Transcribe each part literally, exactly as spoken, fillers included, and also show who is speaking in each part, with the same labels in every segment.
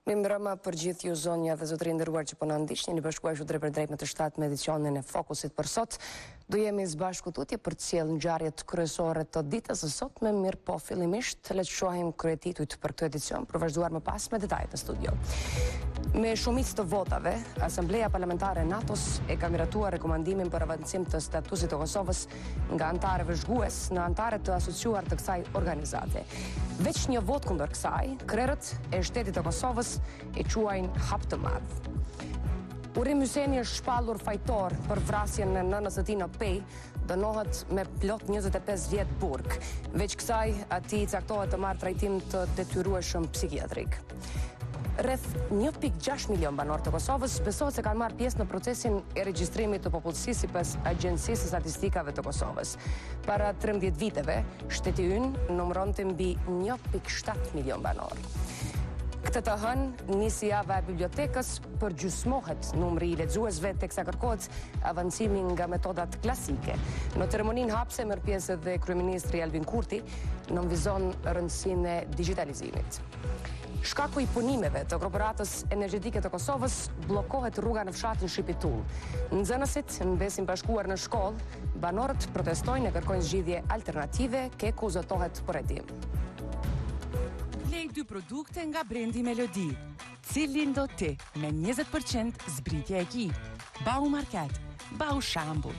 Speaker 1: Mimbrëma për gjithë ju zonja dhe zotëri nderuar që po na ndiqni, një bashkuar drejt për drejt me të shtatë me edicionin e Fokusit për sot. Do jemi së bashku tutje për të sjellë ngjarjet kryesore të ditës së sotme, mirë po fillimisht le të shohim kryetitujt për këtë edicion, për vazhduar më pas me detajet në studio. Me shumicë të votave, Asambleja Parlamentare e NATO-s e ka miratuar rekomandimin për avancim të statusit të Kosovës nga antarë vëzhgues në antarë të asociuar të kësaj organizate. Veç një vot kundër kësaj, krerët e shtetit të Kosovës e quajnë hap të madh. Urim Hyseni është shpallur fajtor për vrasjen në nënës së tij në Pej, dënohet me plot njëzet e pesë vjet burg. Veç kësaj, atij caktohet të marrë trajtim të detyrueshëm psikiatrik. Rreth një pikë gjashtë milion banor të Kosovës besohet se kanë marrë pjesë në procesin e regjistrimit të popullsisë sipas Agjencisë së Statistikave të Kosovës. Para trembëdhjetë viteve, shteti ynë numëronte mbi një pikë shtatë milion banor. Këtë të hënë, nisi java e bibliotekës, përgjysmohet numri i lexuesve teksa kërkohet avancimi nga metodat klasike. Në ceremoninë hapse merr pjesë edhe kryeministri Albin Kurti, nënvizon rëndësinë e digitalizimit. Shkaku i punimeve të korporatës energjetike të Kosovës bllokohet rruga në fshatin Shqipitul. Nxënësit mbesin bashkuar në shkollë, banorët protestojnë e kërkojnë zgjidhje alternative, Keku zotohet për hetim.
Speaker 2: Lej dy produkte nga brendi Melodi. Cilin do ti me njëzet përqind zbritje e ki? Bau Market, Bau Shambull.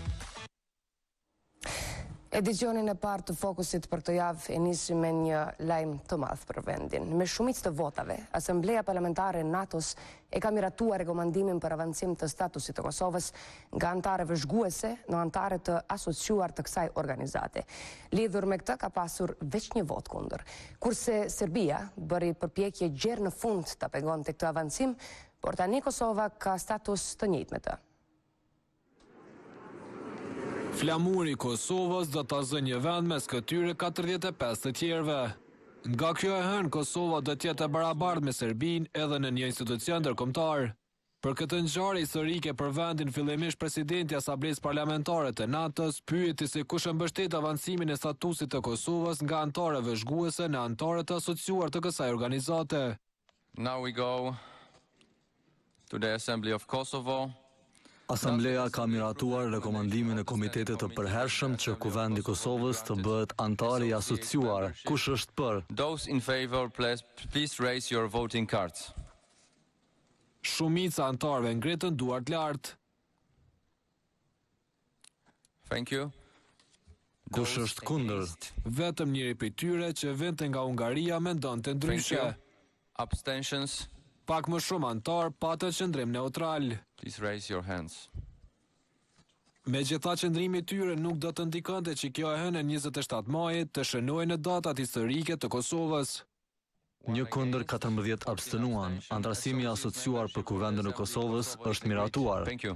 Speaker 1: Edicionin e parë të Fokusit për këtë javë e nisi me një lajm të madh për vendin. Me shumicë të votave, Asambleja Parlamentare e NATO-s e ka miratuar rekomandimin për avancim të statusit të Kosovës nga antarë vëzhguese në antarë të asociuar të kësaj organizate. Lidhur me këtë ka pasur veç një vot kundër. Kurse Serbia bëri përpjekje gjerë në fund ta pengonte këtë avancim, por tani Kosova ka status të njëjtë me të.
Speaker 3: Flamuri i Kosovës do të zë një vend mes këtyre katërdhjetë e pesë të tjerëve. Nga kjo e hënë, Kosova do të jetë e barabartë me Serbinë edhe në një institucion ndërkombëtar. Për këtë ngjarje historike për vendin, fillimisht presidenti i Asamblesë Parlamentare të NATO-s pyeti se kush e mbështet avancimin e statusit të Kosovës nga antarë vëzhguese në antarë të asociuar të kësaj organizate.
Speaker 4: Now we go to the Assembly of Kosovo.
Speaker 5: Asambleja ka miratuar rekomandimin e komitetit të përhershëm që kuvendi i Kosovës të bëhet antar i asociuar. Kush është për?
Speaker 4: Those in favor, please, please raise your voting cards.
Speaker 3: Shumica antarëve ngritën duart lart.
Speaker 4: Thank you.
Speaker 5: Kush është kundër?
Speaker 3: Vetëm njëri prej tyre që vinte nga Hungaria mendonte ndryshe.
Speaker 4: Abstentions.
Speaker 3: Pak më shumë antar patën qëndrim neutral.
Speaker 4: Please raise your hands.
Speaker 3: Megjithatë qëndrimi i tyre nuk do të ndikonte që kjo e hënë njëzet e shtatë majit të shënojë në datat historike të Kosovës.
Speaker 5: Një kundër katërmbëdhjetë abstenuan. Antarësimi i asociuar për kuvendin e Kosovës është miratuar.
Speaker 4: Thank you.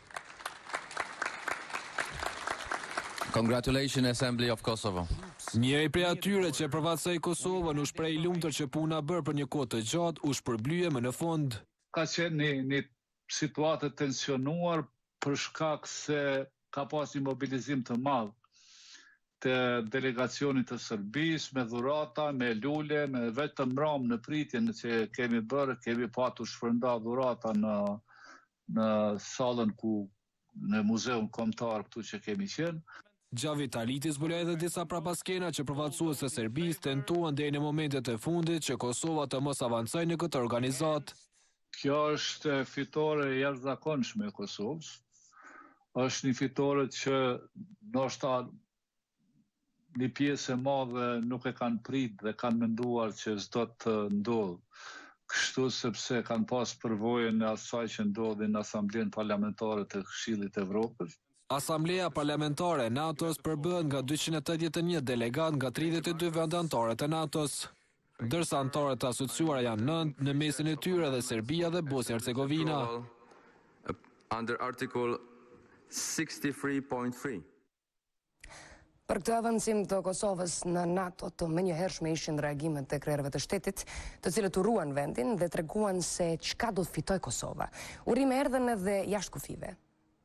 Speaker 4: Congratulations, Assembly of Kosovo.
Speaker 3: Njëri prej atyre që përfaqësoi Kosovën u shpreh i lumtur që puna bërë për një kohë të gjatë u shpërblye më në fund.
Speaker 6: Ka qenë një, një situatë tensionuar për shkak se ka pas një mobilizim të madh të delegacionit të Serbisë me dhurata, me lule, me vetëm ram në pritjen që kemi bërë, kemi patur shpërnda dhurata në në sallën ku në muzeun kombëtar këtu që kemi qenë.
Speaker 3: Gjavi Taliti zbuloi edhe disa prapaskena që përfaqësues të Serbisë tentuan deri në momentet e fundit që Kosova të mos avancojë në këtë organizat.
Speaker 6: Kjo është fitore e jashtëzakonshme e Kosovës. Është një fitore që ndoshta një pjesë e madhe nuk e kanë prit dhe kanë menduar që s'do të ndodhë. Kështu sepse kanë pas përvojën e asaj që ndodhi në Asamblenë Parlamentare të Këshillit të Evropës.
Speaker 3: Asambleja Parlamentare e NATO-s përbëhet nga dyqind e tetëdhjetë e një delegat nga tridhjetë e dy vende anëtare të NATO-s, ndërsa anëtarët të asociuara janë nëntë, në mesin e tyre dhe Serbia dhe Bosnia-Hercegovina.
Speaker 4: Under Article sixty-three point three.
Speaker 1: Për këtë avancim të Kosovës në NATO të menjëhershme ishin reagimet të krerëve të shtetit, të cilët urruan vendin dhe treguan se çka do të fitojë Kosova. Urime erdhën edhe jashtë kufive.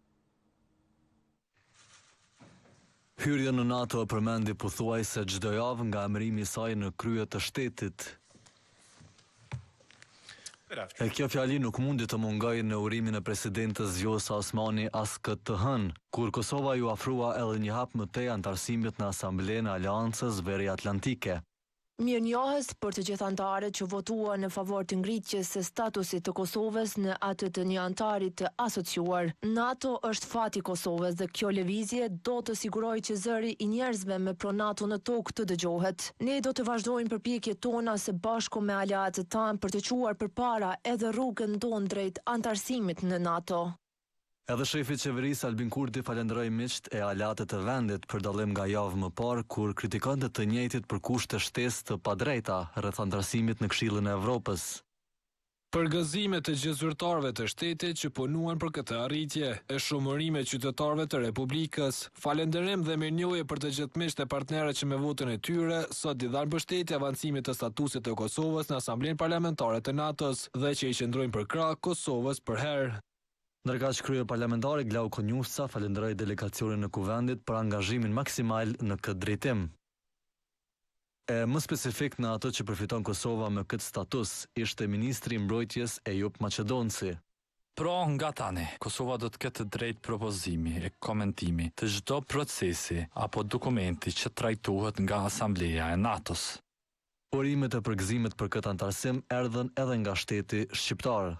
Speaker 5: Hyrja në NATO e përmendi pothuajse çdo javë nga emërimi i saj në krye të shtetit. E kjo fjali nuk mundi të mungoj në urimin e presidentës Vjosa Osmani as këtë të hënë, kur Kosova ju afrua edhe një hap më tej antarësimit në Asamblenë e Aleancës Veriatlantike.
Speaker 7: Mirënjohës për të gjithë antarët që votuan në favor të ngritjes së statusit të Kosovës në atë të një antarit të asociuar. NATO është fati i Kosovës dhe kjo lëvizje do të sigurojë që zëri i njerëzve me pro-NATO në tokë të dëgjohet. Ne do të vazhdojmë përpjekjet tona së bashku me aleatët tanë për të quar përpara edhe rrugën tonë drejt antarësimit në NATO.
Speaker 5: Edhe shefi i qeverisë Albin Kurti falenderoi miqt e aleatët e vendit për dallim nga javë më parë kur kritikonte të njëjtit për kushte shtesë të padrejta rreth antarësimit në Këshillin e Evropës.
Speaker 3: Për gëzimet e gjithë zyrtarëve të shtetit që punuan për këtë arritje, e shumërime qytetarëve të Republikës, falënderim dhe mirënjohje për të gjithë miqtë e partnerët që me votën e tyre sot i dhanë mbështetje avancimit të statusit të Kosovës në Asamblenë Parlamentare të NATO-s dhe që i qëndrojnë për krah Kosovës për herë.
Speaker 5: Ndërkaq krye parlamentari Glau Konjusca falenderoi delegacionin në kuvendit për angazhimin maksimal në këtë drejtim. E më specifik në atë që përfiton Kosova me këtë status, ishte ministri i mbrojtjes Ejup Maqedonci.
Speaker 8: Pra nga tani, Kosova do të ketë drejt propozimi e komentimi të çdo procesi apo dokumenti që trajtohet nga Asambleja e NATO-s.
Speaker 5: Urimet e përgëzimit për këtë antarësim erdhën edhe nga shteti shqiptar.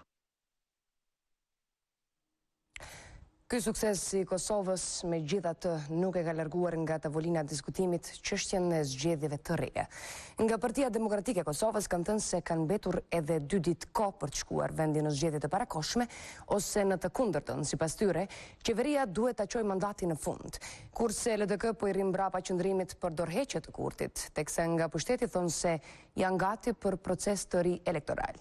Speaker 1: Ky sukses i Kosovës megjithatë nuk e ka larguar nga tavolina e diskutimit çështjen e zgjedhjeve të reja. Nga Partia Demokratike e Kosovës kanë thënë se kanë mbetur edhe dy ditë kohë për të shkuar vendi në zgjedhje të parakoshme, ose në të kundërtën, sipas tyre, qeveria duhet ta çojë mandatin në fund. Kurse L D K po i rrim mbrapa qëndrimit për dorëheqje të Kurtit, teksa nga pushteti thonë se janë gati për proces të ri elektoral.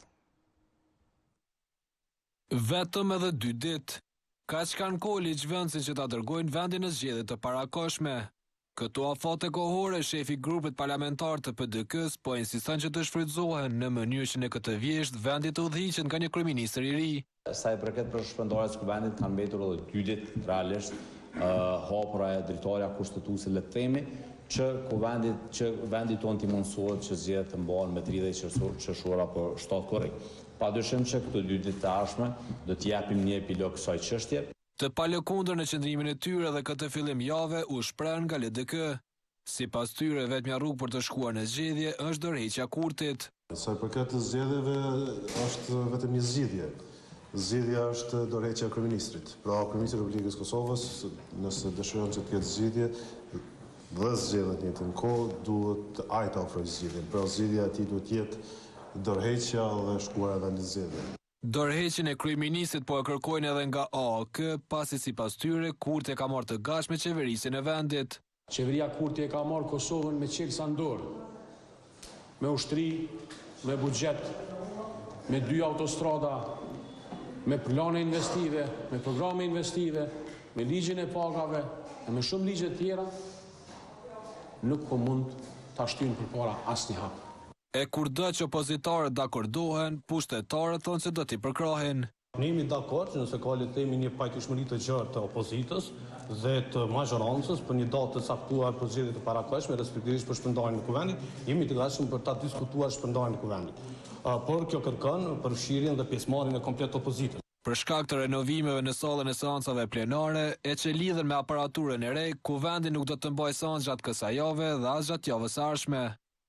Speaker 3: Vetëm edhe dy ditë. Ka që kanë kohë ligjvendësin që ta dërgojnë vendin në zgjedhje të parakoshme. Këto afate kohore, shefi grupit parlamentar të P D K-s po insiston që të shfrytëzohen në mënyrë që në këtë vjesht vendit të udhëhiqet nga një kryeministër i ri.
Speaker 9: Sa i përket për shpërndarjes së kuvendit kanë mbetur edhe dy ditë realisht uh, hapura e drejtoria kushtetuese le të themi që kuvendit që vendi tonë të mundsohet që zgjedhjet të mbahen me tridhjetë qershor apo shtatë korrik. Padyshim që këto dy ditë të ardhshme do të japim një epilog kësaj çështje.
Speaker 3: Të palëkundër në qëndrimin e tyre dhe këtë fillim jave u shpreh nga L D K. Sipas tyre vetmja rrugë për të shkuar në zgjedhje është dorëheqja e Kurtit.
Speaker 10: Sa i përket të zgjedhjeve është vetëm një zgjidhje. Zgjidhja është dorëheqja e kryeministrit. Pra kryeministri i Republikës Kosovës, nëse dëshiron që të ketë zgjidhje dhe zgjedhet një të kohë, duhet ai ta ofrojë zgjidhjen. Pra zgjidhja e tij duhet të jetë dorëheqja dhe shkuara vendi zgjedhje.
Speaker 3: Dorëheqjen e kryeministit po e kërkojnë edhe nga A A K, pasi sipas tyre Kurti e ka marrë të gatshme qeverisjen e vendit.
Speaker 11: Qeveria Kurti e ka marrë Kosovën me qelsa në dorë, me ushtri, me buxhet, me dy autostrada, me plane investive, me programe investive, me ligjin e pagave dhe me shumë ligje të tjera, nuk po mund ta shtyjnë përpara asnjë hap.
Speaker 3: E kurdo që opozitarët dakordohen, pushtetarët thonë se do t'i përkrahin.
Speaker 12: Ne jemi dakord që nëse ka le të themi një pajtueshmëri të gjerë të opozitës dhe të mazhorancës për një datë të caktuar për zgjedhje të parakoshme, respektivisht për shpërndarjen e kuvendit, jemi të gatshëm për ta diskutuar shpërndarjen e kuvendit. Por kjo kërkon përfshirjen dhe pjesëmarrjen e komplet opozitës.
Speaker 3: Për shkak të renovimeve në sallën e seancave plenare, e që lidhen me aparaturën e re, kuvendi nuk do të mbajë seancë gjatë kësaj jave dhe as gjatë javës së ardhshme.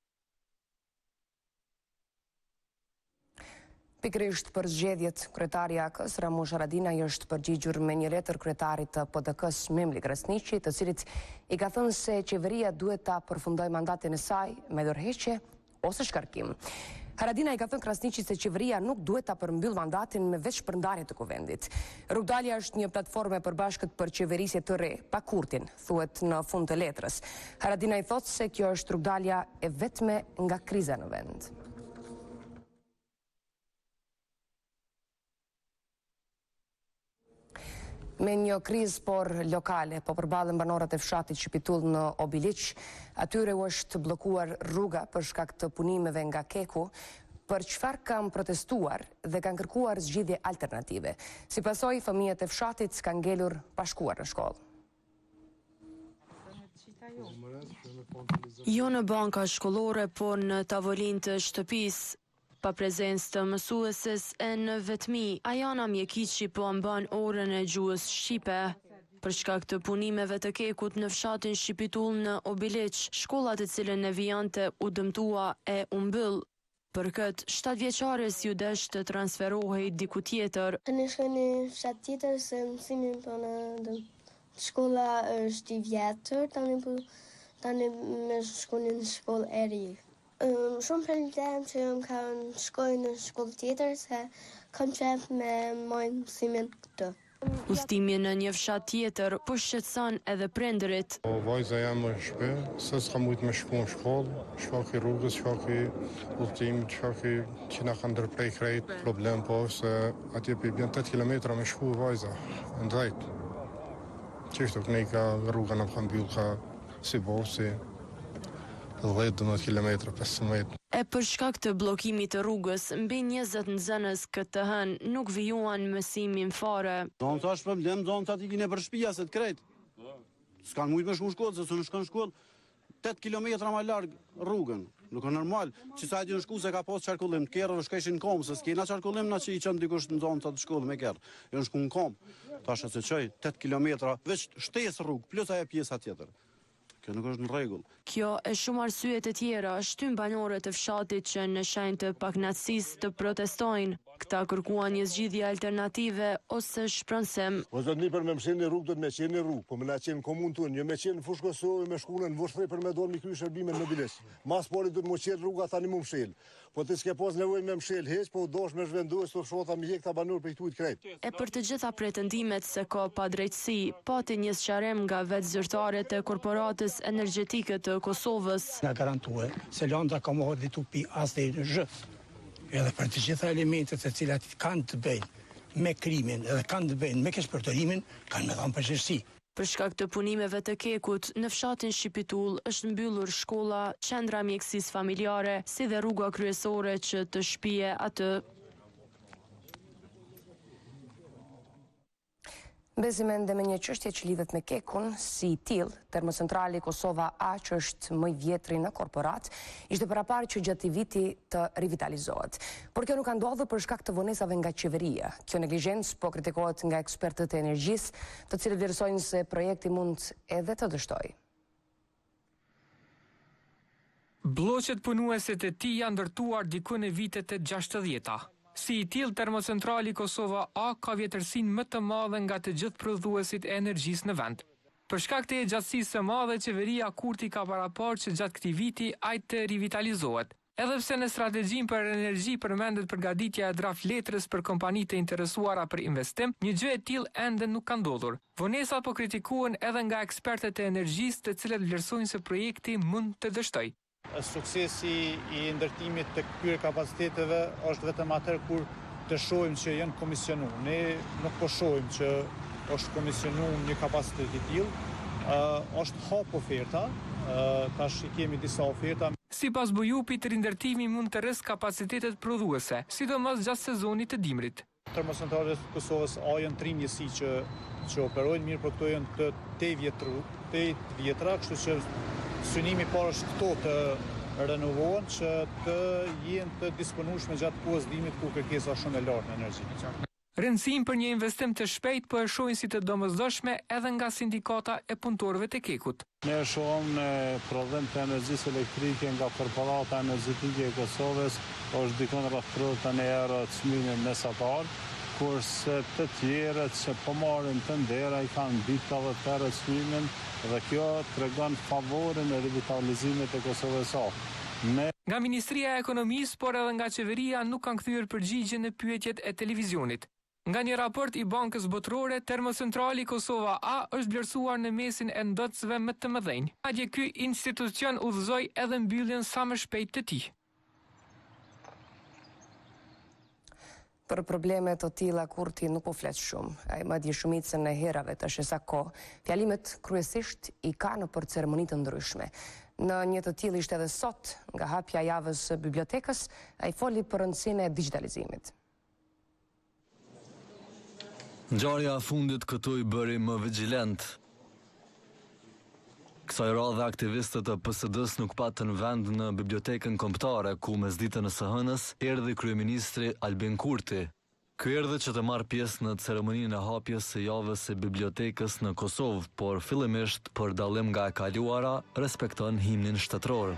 Speaker 1: Pikërisht për zgjedhjet, kryetari i A K-s Ramush Haradinaj është përgjigjur me një letër kryetarit të P D K-s Memli Krasniqi, të cilit i ka thënë se qeveria duhet ta përfundojë mandatin e saj me dorëheqje ose shkarkim. Haradinaj ka thënë Krasniqit se qeveria nuk duhet ta përmbyll mandatin me veç shpërndarje të kuvendit. Rrugdalja është një platformë e përbashkët për qeverisje të re, pa Kurtin, thuhet në fund të letrës. Haradinaj thotë se kjo është rrugdalja e vetme nga kriza në vend. Me një krizë por lokale, po përballen banorët e fshatit Shqipitull në Obiliq, atyre u është bllokuar rruga për shkak të punimeve nga Keku, për çfarë kanë protestuar dhe kanë kërkuar zgjidhje alternative. Si pasojë, fëmijët e fshatit kanë ngelur pa shkuar në shkollë.
Speaker 7: Jo në banka shkollore, por në tavolinë të shtëpisë. Pa prezencë të mësueses e në vetmi, Ajana Mjekiçi po mban orën e gjuhës shqipe. Për shkak të punimeve të kekut në fshatin Shqipitull në Obiliq, shkolla të cilën e vijante u dëmtua e u mbyll. Për këtë, shtatëvjeçares ju desh të transferohej diku tjetër.
Speaker 13: Tani shkoj në fshat tjetër se mësimi po në dëm. Shkolla është i vjetër, tani po tani më shkoj në shkollë e ri. Um, shumë problem që më kanë shkoj në shkollë tjetër se kam qef me mojnë mësimin këtë.
Speaker 7: Udhtimi në një fshat tjetër po shqetëson edhe prindërit.
Speaker 14: O vajza jam në shtëpi, se s'ka mujt me shku në shkollë, shfaqi rrugës, shfaqi udhtimit, shfaqi që na kanë ndërprej krejt. Problem po se atje për bjen tetë kilometra me shku vajza, në drejt. Qeshtu kënej ka rruga në kanë bjull ka si bosi, dhjetë dëmëdhjetë kilometra, pesëmbëdhjetë.
Speaker 7: E për shkak të bllokimit të rrugës, mbi njëzet nxënës këtë të hënë nuk vijuan mësimin fare.
Speaker 15: Zonë sa është problem, zonë sa t'i kine për shtëpia se të krejt. S'kan mujt me shku shkollë, se s'u shkon shkollë tetë kilometra më larg rrugën. Nuk është normal që sa ti në shku se ka pas qarkullim të kerrë, shkeshin kom, se s'kena qarkullim na që i çon dikush në zonë sa të shkollë me kerrë. Jo në shku në kom. Tash se çoj tetë kilometra veç shtesë rrugë plus ajo pjesa tjetër. Kjo nuk është në rregull.
Speaker 7: Kjo e shumë arsye të tjera shtyn banorët e fshatit që në shenjë të pakënaqësisë të protestojnë. Këta kërkuan një zgjidhje alternative ose shpronsim.
Speaker 16: Po zot një për me mësin në rrugë do të me qenë në rrugë, po me na qenë komunë tonë, jo me qenë në fushë Kosovë, me shkunën në Vushtrri për me dorë mi kry shërbime në Bilis. Mas pari do të më qenë rruga tani më mshel. Po ti s'ke pas nevojë me mshel heq, po dosh me zhvendues të fshota mi hek ta banor për këtu të krejt.
Speaker 7: E për të gjitha pretendimet se ka padrejtësi, pati një sqarim nga vetë zyrtarët e korporatës energjetike të Kosovës.
Speaker 17: Na garantue se Londra ka mohë dhe tupi as dhe në zhë. Edhe për të gjitha elementet e cilat kanë të bëjnë me krimin edhe kanë të bëjnë me keqpërdorimin, kanë me dhanë përgjegjësi.
Speaker 7: Për shkak të punimeve të kekut, në fshatin Shqipitull është mbyllur shkolla, qendra mjekësisë familjare, si dhe rruga kryesore që të shpije atë.
Speaker 1: Bezimen dhe me një çështje që lidhet me kekun, si tillë, Termocentrali Kosova A, që është më i vjetri në korporat, ishte paraparë që gjatë viti të rivitalizohet. Por kjo nuk ka ndodhur për shkak të vonesave nga qeveria. Kjo neglizhencë po kritikohet nga ekspertët e energjisë, të cilët vlerësojnë se projekti mund edhe të dështojë.
Speaker 18: Bloqet punuese të tij janë ndërtuar diku në vitet e gjashtëdhjeta. Si i tillë, Termocentrali Kosova A ka vjetërsinë më të madhe nga të gjithë prodhuesit e energjisë në vend. Për shkak të gjatësisë së madhe, qeveria Kurti ka paraparë që gjatë këtij viti ai të rivitalizohet. Edhe pse në strategjinë për energji përmendet përgatitja e draft letrës për kompanitë të interesuara për investim, një gjë e tillë ende nuk ka ndodhur. Vonesat po kritikohen edhe nga ekspertët e energjisë, të cilët vlerësojnë se projekti mund të dështojë.
Speaker 19: Suksesi i ndërtimit të këtyre kapaciteteve është vetëm atëherë kur të shohim që janë komisionuar. Ne nuk po shohim që është komisionuar një kapacitet i tillë. Uh, është hap oferta, uh, tash i kemi disa oferta.
Speaker 18: Sipas Bujupit, rindërtimi mund të rresë kapacitetet prodhuese, sidomos gjatë sezonit të dimrit.
Speaker 19: Termocentrale të Kosovës A janë tri njësi që, që operojnë mirë, por këto janë të tetë vjetra, kështu që synimi parë është këto të renovohen që të jenë të disponueshme gjatë kohës dimrit ku kërkesa shumë e lartë në energji.
Speaker 18: Rëndësinë për një investim të shpejt po e shohin si të domosdoshme edhe nga sindikata e punëtorëve të kekut.
Speaker 20: Ne shohim në prodhim të energjisë elektrike nga korporata energjetike e Kosovës është dikon rreth tridhjetë euro çmimi mesatar, kurse të tjerët që po marrin të ndera i kanë mbi pesëdhjetë euro çmimin dhe kjo tregon favorin e rivitalizimit të Kosovës A. Ne...
Speaker 18: Nga Ministria e Ekonomisë, por edhe nga qeveria nuk kanë kthyer përgjigje në pyetjet e televizionit. Nga një raport i Bankës Botërore, Termocentrali Kosova A është vlerësuar në mesin e ndotësve më të mëdhenj. Madje ky institucion udhëzoi edhe mbylljen sa më shpejt të tij.
Speaker 1: Për probleme të tilla Kurti nuk po flet shumë. Ai madje shumicën e herave tash sa kohë, fjalimet kryesisht i ka në për ceremoni të ndryshme. Në një të tillë ishte edhe sot, nga hapja e javës së bibliotekës, ai foli për rëndësinë e digitalizimit.
Speaker 5: Ngjarja e fundit këtu i bëri më vigjilent. Kësaj radhe aktivistët e P S D-s nuk patën vend në bibliotekën kombëtare, ku mesditën e së hënës erdhi kryeministri Albin Kurti. Ky erdhi që të marrë pjesë në ceremoninë e hapjes së javës së bibliotekës në Kosovë, por fillimisht për dallim nga e kaluara, respekton himnin shtetëror.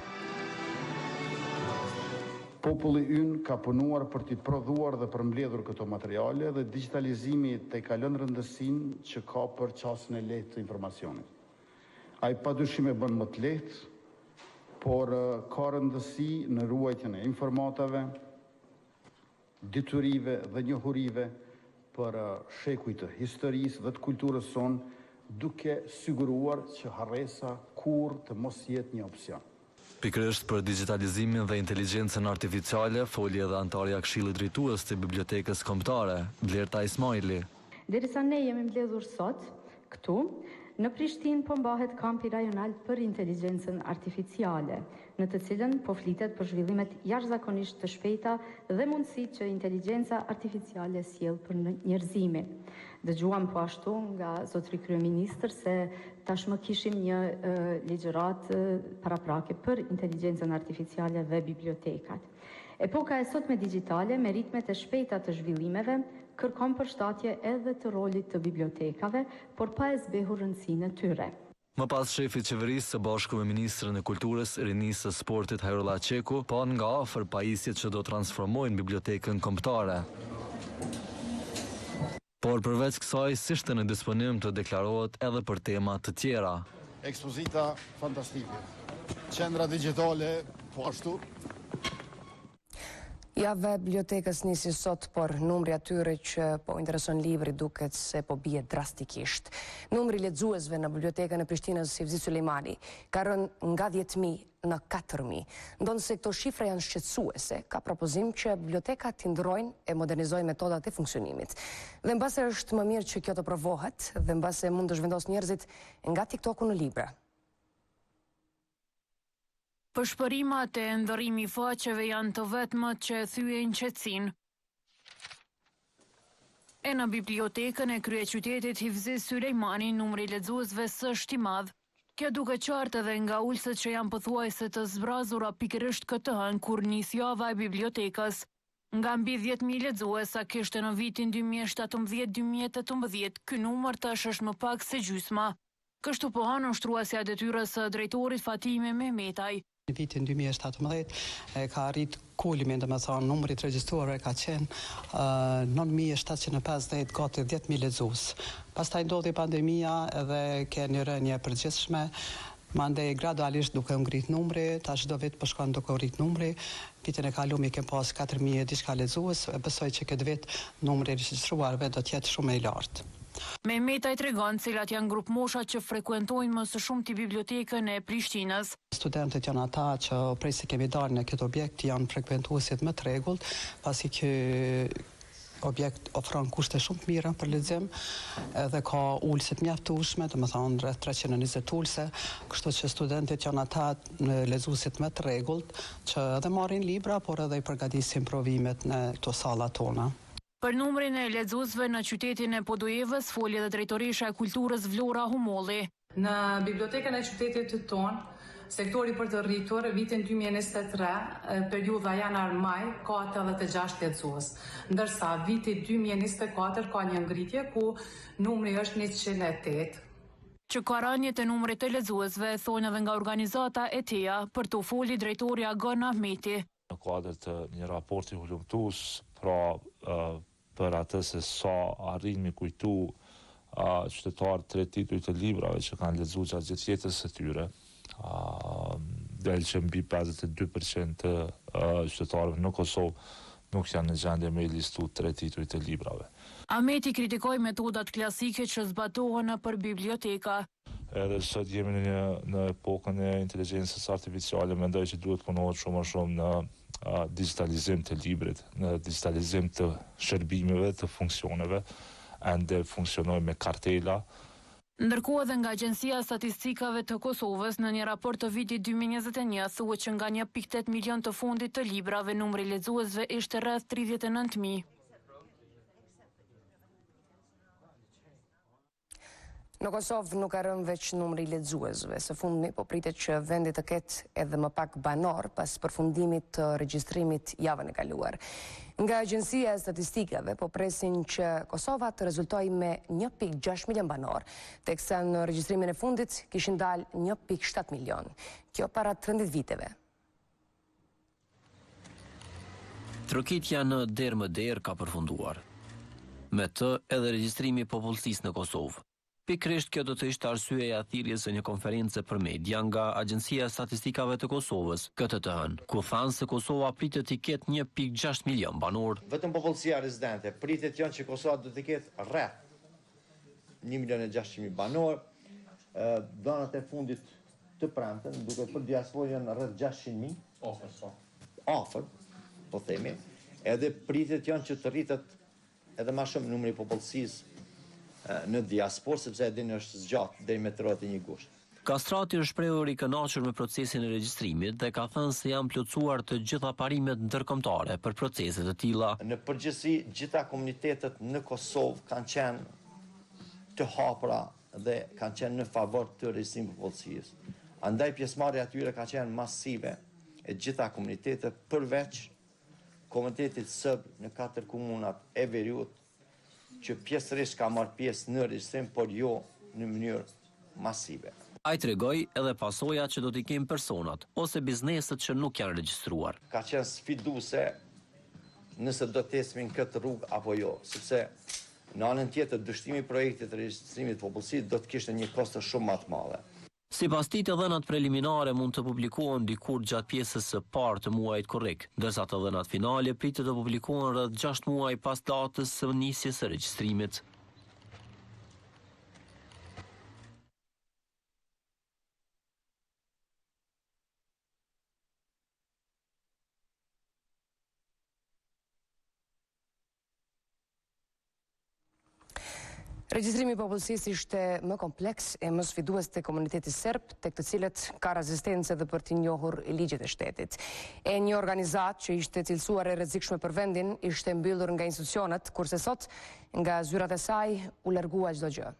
Speaker 21: Populli ynë ka punuar për t'i prodhuar dhe përmbledhur këto materiale dhe digitalizimi te ka lënë rëndësinë që ka për qasjen e lehtë të informacionit. Ai padyshim e bën më të lehtë, por ka rëndësi në ruajtjen e informatave, diturive dhe njohurive për shekuj të historisë dhe të kulturës sonë, duke siguruar që harresa kur të mos jetë një opsion.
Speaker 5: Pikërisht për digitalizimin dhe inteligjencën artificiale, foli edhe antarja e Këshillit Drejtues të Bibliotekës Kombëtare, Blerta Ismaili.
Speaker 22: Derisa ne jemi mbledhur sot këtu, në Prishtinë po mbahet kampi rajonal për inteligjencën artificiale, në të cilën po flitet për zhvillimet jashtëzakonisht të shpejta dhe mundësitë që inteligjenca artificiale sjell për njerëzimin. Dëgjuam po ashtu nga zotri kryeministër se tashmë kishim një uh, ligjërat uh, paraprake për inteligjencën artificiale dhe bibliotekat. Epoka e sotme digjitale me ritmet e shpejta të zhvillimeve kërkon përshtatje edhe të rolit të bibliotekave, por pa e zbehur rëndësinë e tyre.
Speaker 5: Më pas shefi i qeverisë së bashku me ministrën e kulturës, rinisë së sportit Hajrolla Qeku, pa nga afër pajisjet që do transformojnë bibliotekën kombëtare. Por përveç kësaj, si ishte në disponim të deklarohet edhe për tema të tjera.
Speaker 21: Ekspozita fantastike. Qendra digjitale, po ashtu.
Speaker 1: Java e bibliotekës nisi sot, por numri atyre që po intereson libri duket se po bie drastikisht. Numri lexuesve në bibliotekën e Prishtinës Sivzi Sulejmani ka rënë nga dhjetë mijë në katër mijë. Ndonë se këto shifra janë shqetësuese, ka propozim që bibliotekat të ndrojnë e modernizojnë metodat e funksionimit. Dhe mbase është më mirë që kjo të provohet, dhe mbase mund të zhvendos njerëzit nga TikToku në libra.
Speaker 7: Përshpërimat e ndërrimi faqeve janë të vetmet që thyejnë qetësinë. E në bibliotekën e kryeqytetit Hivzi Sulejmani, numri lexuesve s'është i madh. Kjo duke qartë edhe nga ulset që janë pothuajse të zbrazura pikërisht këtë hënë kur nis java e bibliotekës. Nga mbi dhjetë mijë lexues sa kishte në vitin dy mijë e shtatëmbëdhjetë dy mijë e tetëmbëdhjetë, ky numër tash është më pak se gjysma. Kështu po hanë ushtruesja e detyrës së drejtorit Fatime Mehmetaj.
Speaker 23: Në vitin dy mijë e shtatëmbëdhjetë ka arrit kulimin, dhe me thonë, numri të regjistruar ka qenë uh, nëntë mijë e shtatëqind e pesëdhjetë, gati dhjetë mijë lexues. Pastaj ndodhi pandemia edhe ke një rënje e përgjithshme, mandej gradualisht duke u ngrit numri, tash çdo vit po shkon duke u rrit numri. Vitin e kaluar kem pas katër mijë diçka lexues, e besoj që këtë vit numri i regjistruarve do të jetë shumë i lartë.
Speaker 7: Mehmetaj tregon cilat janë grup mosha që frekuentojnë më së shumti bibliotekën e Prishtinës.
Speaker 23: Studentët janë ata që prej se kemi dalë në këtë objekt janë frekuentuesit më të rregullt, pasi ky objekt ofron kushte shumë të mira për lexim, edhe ka ulse të mjaftueshme, domethënë rreth treqind e njëzet ulse, kështu që studentët janë ata lexuesit më të rregullt që edhe marrin libra, por edhe i përgatisin provimet në këto salla tona.
Speaker 7: Për numrin e lexuesve në qytetin e Podujevës foli edhe drejtoresha e kulturës Vlora Humolli.
Speaker 24: Në bibliotekën e qytetit tonë, sektori për të rritur, vitin dy mijë e njëzet e tre, periudha janar-maj, ka tetëdhjetë e gjashtë lexues. Ndërsa viti dy mijë e njëzet e katër ka një ngritje ku numri është njëqind e tetë.
Speaker 7: Që ka rënjet e numrit të lexuesve thonë edhe nga organizata e teja, për të foli drejtoria Gon Ahmeti.
Speaker 25: Në kuadër të një raporti hulumtues, pra uh, për atë se sa arrin mi kujtu uh, qytetarë tre titujt të librave që kanë lexuar gjatë gjithë jetës së tyre. Uh, del që mbi pesëdhjetë e dy përqind të uh, qytetarëve në Kosovë nuk janë në gjendje me i listu tre titujt të librave.
Speaker 7: Ahmeti kritikoi metodat klasike që zbatohen për biblioteka.
Speaker 25: Edhe sot jemi në, një, në epokën e inteligjencës artificiale, mendoj që duhet punohet shumë më shumë në uh, digitalizim të librit, në digitalizim të shërbimeve, të funksioneve, ende funksionoj me kartela.
Speaker 7: Ndërkohë edhe nga Agjencia e Statistikave të Kosovës në një raport të vitit dy mijë e njëzet e një thuhet që nga një pikë tetë milion të fundit të librave numri lexuesve ishte rreth tridhjetë e nëntë mijë.
Speaker 1: Në Kosovë nuk ka rënë veç numri i lexuesve. Së fundmi po pritet që vendi të ketë edhe më pak banor pas përfundimit të regjistrimit javën e kaluar. Nga Agjencia e Statistikave po presin që Kosova të rezultojë me një pikë gjashtë milion banor, teksa në regjistrimin e fundit kishin dalë një pikë shtatë milion. Kjo para tridhjetë viteve.
Speaker 2: Trokitja në derë më derë ka përfunduar. Me të edhe regjistrimi i popullsisë në Kosovë. Pikrisht kjo do të ishte arsyeja e thirrjes së një konference për media nga Agjencia e Statistikave të Kosovës këtë të hënë, ku thanë se Kosova pritet të ketë një pikë gjashtë milion banor.
Speaker 4: Vetëm popullsia rezidente pritet janë që Kosova do të ketë rreth një milion e gjashtëqind mijë banor. Dhënat e fundit të premten, duke për diasporën janë rreth gjashtëqind mijë. Ofër. Ofër, po themi. Edhe pritet janë që të rritet edhe më shumë numri i popullsisë në diasporë, sepse edhin është zgjatë deri me tridhjetë e një gusht.
Speaker 2: Kastrati është shprehur i kënaqur me procesin e regjistrimit dhe ka thënë se janë plotësuar të gjitha parimet ndërkombëtare për procese të tilla.
Speaker 4: Në përgjithësi, gjitha komunitetet në Kosovë kanë qenë të hapura dhe kanë qenë në favor të regjistrimit të popullsisë. Andaj pjesëmarrja atyre ka qenë masive e gjitha komunitetet përveç komunitetit sërb në katër komunat e Veriut, që pjesërisht ka marrë pjesë në regjistrim, por jo në mënyrë masive.
Speaker 2: Ai tregoi edhe pasojat që do t'i kenë personat ose bizneset që nuk janë regjistruar.
Speaker 4: Ka qenë sfiduese nëse do të ecmin këtë rrugë apo jo, sepse në anën tjetër dështimi i projektit të regjistrimit të popullsisë do të kishte një kosto shumë më të madhe.
Speaker 2: Sipas tij, të dhënat preliminare mund të publikohen dikur gjatë pjesës së parë të muajit korrik, ndërsa të dhënat finale pritet të publikohen rreth gjashtë muaj pas datës së nisjes së regjistrimit.
Speaker 1: Regjistrimi i popullsisë ishte më kompleks e më sfidues te komuniteti serb, tek të cilët ka rezistencë edhe për të njohur ligjet e shtetit. E një organizatë që ishte cilësuar e rrezikshme për vendin ishte mbyllur nga institucionet, kurse sot nga zyrat e saj u largua çdo gjë.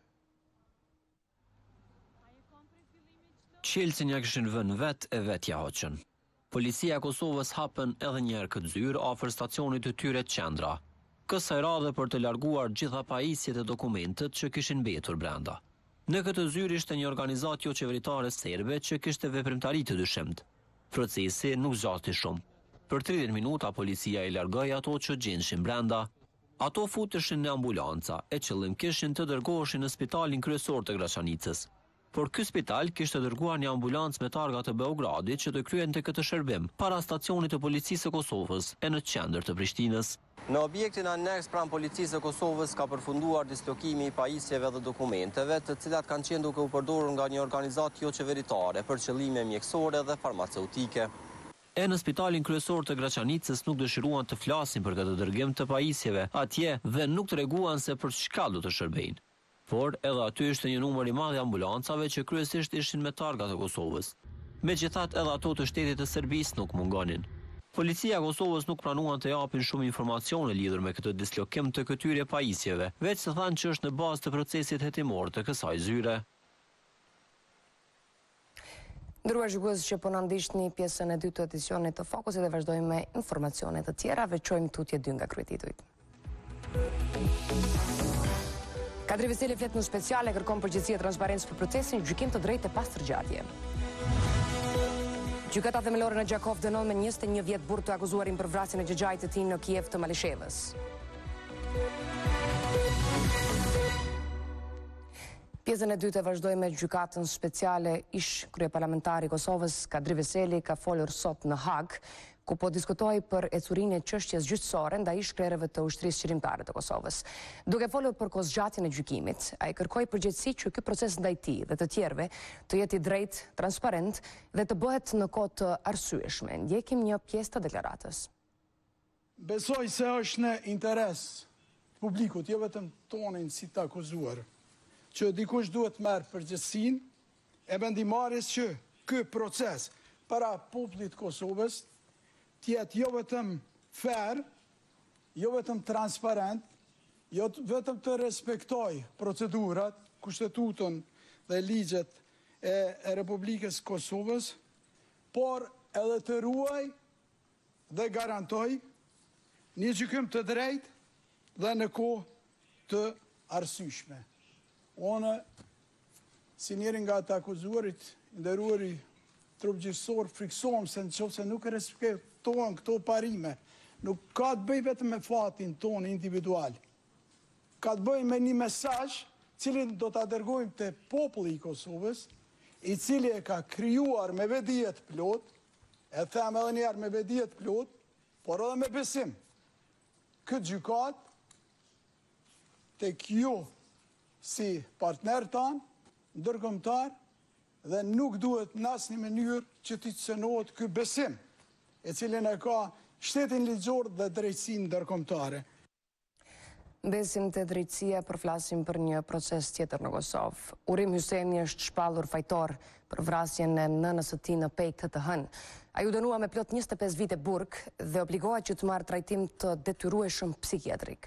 Speaker 2: Qelësin ja kishin vënë vet e vet ja hoqën. Policia e Kosovës hapën edhe një herë këtë zyrë afër stacionit të tyre qendra. Kësaj radhe për të larguar gjitha pajisjet e dokumentet që kishin mbetur brenda. Në këtë zyrë ishte një organizatë jo qeveritare serbe që kishte veprimtari të dyshimt. Procesi nuk zgjati shumë. Për tridhjetë minuta policia i largoi ato që gjenshin brenda. Ato futeshin në ambulanca e qëllim kishin të dërgoheshin në spitalin kryesor të Graçanicës. Por ky spital kishte dërguar një ambulancë me targa të Beogradit që të kryente këtë shërbim para stacionit të policisë së Kosovës e në qendër të Prishtinës.
Speaker 6: Në objektin aneks pranë policisë së Kosovës ka përfunduar dislokimi i pajisjeve dhe dokumenteve, të cilat kanë qenë duke u përdorur nga një organizatë jo qeveritare për qëllime mjekësore dhe farmaceutike.
Speaker 2: E në spitalin kryesor të Graçanicës nuk dëshiruan të flasin për këtë dërgim të pajisjeve atje dhe nuk treguan se për çka do të shërbejnë. Por edhe aty ishte një numër i madh i ambulancave që kryesisht ishin me targa të Kosovës. Megjithatë, edhe ato të shtetit të Serbisë nuk mungonin. Policia e Kosovës nuk pranuan të japin shumë informacione lidhur me këtë dislokim të këtyre pajisjeve, veç se thanë që është në bazë të procesit hetimor të kësaj zyre.
Speaker 1: Ndëruar shikues që po na ndiqni pjesën e dytë të edicionit të Fokusit dhe vazhdojmë me informacione të tjera, veçojmë tutje dy nga kryetituit. Kadri Veseli flet në special e kërkon përgjegjësi e transparencë për procesin gjykim të drejtë e pas tërgjatje. Gjykata themelore në Gjakov dënon me njëzet e një vjet burr të akuzuarin për vrasjen e xhaxhait të tij në Kiev të Malishevës. Pjesën e dytë e vazhdoi me gjykatën speciale. Ish kryeparlamentari i Kosovës Kadri Veseli ka folur sot në Hag, ku po diskutoi për ecurinë e çështjes gjyqësore ndaj ish krerëve të ushtrisë qërimtare të Kosovës. Duke folur për kozgjatjen e gjykimit, ai kërkoi përgjegjësi që ky proces ndaj tij dhe të tjerëve të jetë i drejtë, transparent dhe të bëhet në kohë të arsyeshme. Ndjekim një pjesë të deklaratës.
Speaker 8: Besoj se është në interes publikut, jo vetëm tonin si të akuzuar, që dikush duhet merr përgjegjësinë e vendimarrjes që ky proces para popullit Kosovës tjetë jo vetëm fair, jo vetëm transparent, jo vetëm të respektoj procedurat, Kushtetutën dhe ligjet e, e Republikës Kosovës, por edhe të ruaj dhe garantoj një gjykim të drejtë dhe në kohë të arsyeshme. Unë, si njëri nga të akuzuarit, nderuari trup gjyqësor, friksohem se në qoftë se nuk respektohen këto parime, nuk ka të bëj vetëm me fatin tonë individual. Ka të bëj me një mesazh cilin do të dërgojmë të populli i Kosovës, i cili e ka krijuar me vedijet plot, e them edhe njerë me vedijet plot, por edhe me besim. Këtë gjykat, të kjo si partner tanë, ndërkombëtar, dhe nuk duhet në asnjë mënyrë që t'i cënohet ky besim, e cilin e ka shtetin ligjor dhe drejtësinë ndërkombëtare.
Speaker 1: Besim të drejtësia, përflasim për një proces tjetër në Kosovë. Urim Hyseni është shpallur fajtor për vrasjen e nënës së tij në Pejk të hënë. Ai u dënua me plot njëzet e pesë vite burg dhe obligohet që të marrë trajtim të detyrueshëm psikiatrik.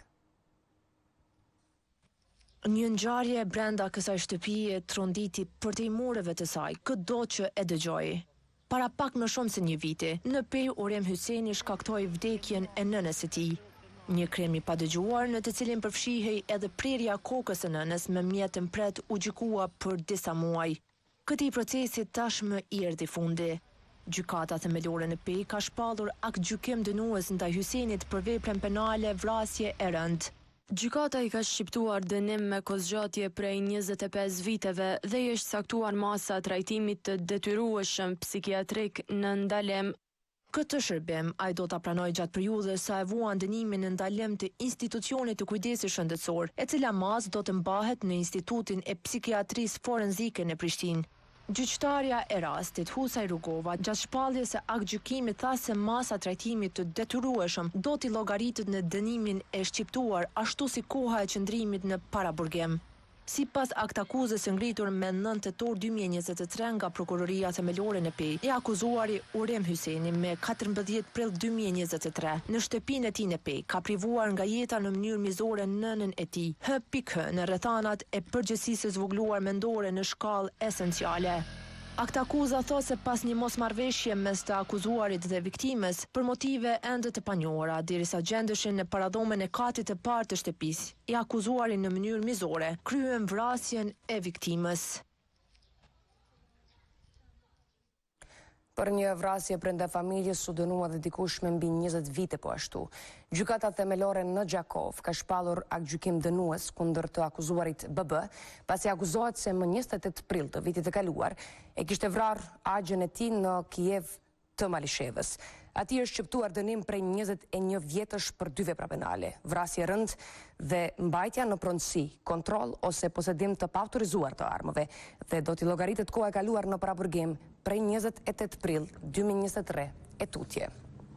Speaker 7: Një ngjarje brenda kësaj shtëpie tronditi për tejmureve të saj, këdo që e dëgjoi. Para pak më shumë se një viti, në Pej Urem Hyseni shkaktoi vdekjen e nënës së tij. Një krim i padëgjuar në të cilin përfshihej edhe prerja kokës së nënës me mjetën pret u gjykua për disa muaj. Këtij procesi tashmë i erdhi fundi. Gjykata themelore në Pej ka shpallur akt gjykim dënues ndaj Hysenit për veprën penale vrasje e rëndë.
Speaker 3: Gjykata i ka shqiptuar dënim me kozgjatje prej njëzet e pesë viteve dhe i është saktuar masa trajtimit të detyrueshëm psikiatrik në ndalim.
Speaker 7: Këtë shërbim ai do ta pranojë gjatë periudhës sa e vuan dënimin në ndalim të institucionit të kujdesit shëndetësor, e cila masë do të mbahet në Institutin e Psikiatrisë Forenzike në Prishtinë. Gjyqtarja e rastit Husaj Rugova gjatë shpalljes së akt gjykimit tha se masa trajtimit të detyrueshëm do t'i llogaritet në dënimin e shqiptuar ashtu si koha e qëndrimit në paraburgim. Sipas aktakuzës së ngritur me nëntë tetor dy mijë e njëzet e tre nga Prokuroria Themelore në Pejë, e akuzuari Urem Hyseni me katërmbëdhjetë prill dy mijë e njëzet e tre në shtëpinë e tij në Pejë ka privuar nga jeta në mënyrë mizore nënën e tij, H H në rrethanat e përgjegjësisë së zvogluar mendore në shkallë esenciale. Aktakuza thot se pas një mosmarrveshje mes të akuzuarit dhe viktimës për motive ende të panjohura, derisa gjendeshin në paradhomen e katit të parë të shtëpisë, i akuzuari në mënyrë mizore kryen vrasjen e viktimës.
Speaker 1: Për një vrasje brenda familjes u dënua dhe dikush me mbi njëzet vite po ashtu. Gjykata themelore në Gjakov ka shpallur akt gjykim dënues kundër të akuzuarit B B, pasi akuzohet se më njëzet e tetë prill të vitit të kaluar e kishte vrarë agjen e tij në Kiev të Malishevës. Ati është shqiptuar dënim prej njëzet e një vjetësh për dy vepra penale, vrasje rënd dhe mbajtja në pronësi, kontroll ose posedim të paautorizuar të armëve dhe do t'i llogaritet koha e kaluar në paraburgim prej njëzet e tetë prill dy mijë e njëzet e tre e tutje.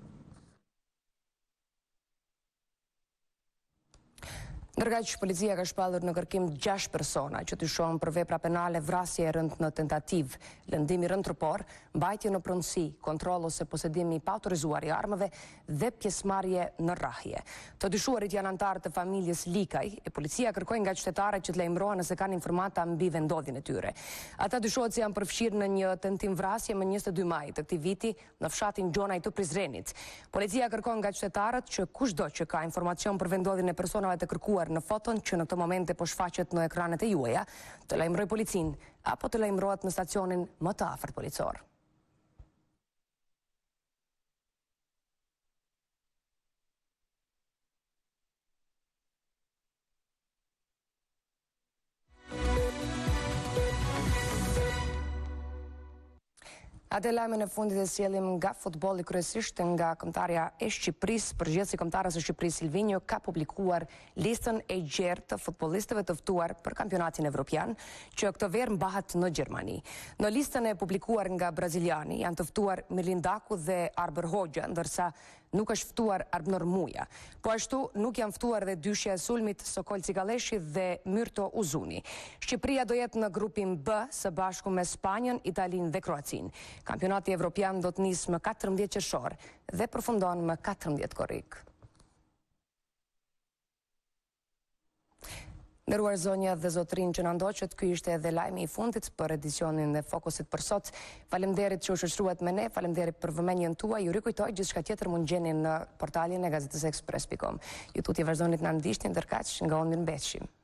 Speaker 1: Ndërkaq, policia ka shpallur në kërkim gjashtë persona që dyshohen për vepra penale, vrasje e rënd në tentativë, lëndim i rënd trupor, mbajtje në pronësi, kontroll ose posedim i paautorizuar i armëve dhe pjesëmarrje në rrahje. Të dyshuarit janë anëtarë të familjes Likaj e policia kërkoi nga qytetarët që të lajmërohen nëse kanë informata mbi vendodhjen e tyre. Ata dyshohet se janë përfshirë në një tentim vrasje më njëzet e dy maj të këtij viti në fshatin Gjonaj të Prizrenit. Policia kërkon nga qytetarët që kushdo që ka informacion për vendodhjen e personave të kërkuar në foton që në këtë momente po shfaqet në ekranet e juaja, të lajmëroj policin apo të lajmërohet në stacionin më të afërt policor. Atë lajmin e fundit e sjellim nga futbolli, kryesisht nga kombëtarja e Shqipërisë. Përgjithësi kombëtarës së Shqipërisë Silvinjo ka publikuar listën e gjerë të futbollistëve të ftuar për kampionatin evropian, që këtë verë mbahet në Gjermani. Në listën e publikuar nga braziliani janë të ftuar Milindaku dhe Arber Hoxha, ndërsa nuk është ftuar Arbnor Muja. Po ashtu nuk janë ftuar dhe dyshja e sulmit Sokol Cigaleshi dhe Myrto Uzuni. Shqipëria do jetë në grupin B së bashku me Spanjën, Italinë dhe Kroacin. Kampionati evropian do të nisë më katërmbëdhjetë qershor dhe përfundon më katërmbëdhjetë korrik. Nderuar zonja dhe zotrin që na ndoqët, ky ishte edhe lajmi i fundit për edicionin e Fokusit për sot. Faleminderit që u shoqëruat me ne, faleminderit për vëmendjen tuaj. Ju rikujtoj gjithçka tjetër mund gjeni në portalin e gazetës ekspres pikë com. Ju tutje vazhdoni të na ndiqni ndërkaq nga unë Mirëmbetshi.